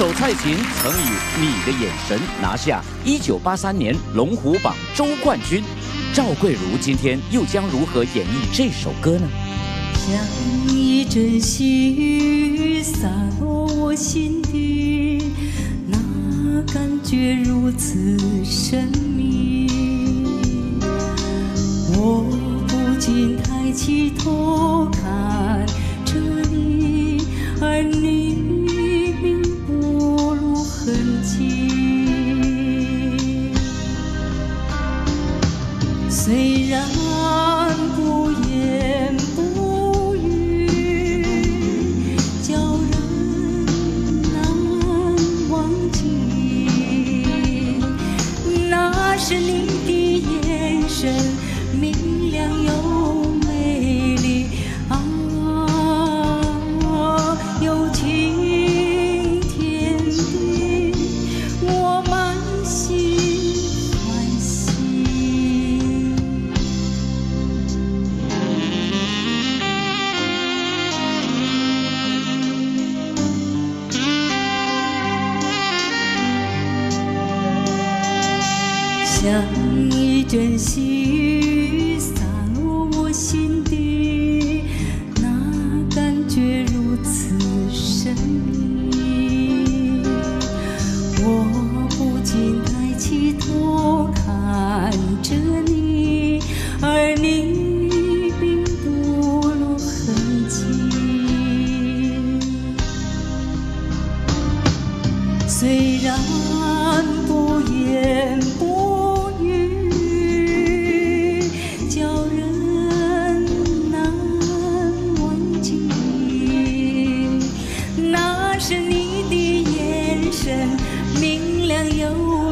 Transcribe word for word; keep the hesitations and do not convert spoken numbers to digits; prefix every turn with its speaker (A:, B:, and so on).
A: 手蔡琴曾以《你的眼神》拿下一九八三年龙虎榜周冠军。赵贵如今天又将如何演绎这首歌呢？
B: 像一阵细雨洒落我心底，那感觉如此神秘。我不禁抬起头看着你，而你并不露痕迹。虽然不言不语，叫人难忘记。那是你的眼神，明亮又美丽啊，有晴天地，我满心欢喜。像一阵细雨洒落我心底，那感觉如此神秘。我不禁抬起头看着你，而你并不露痕迹。虽然不言不语，叫人难忘记。那是你的眼神，明亮又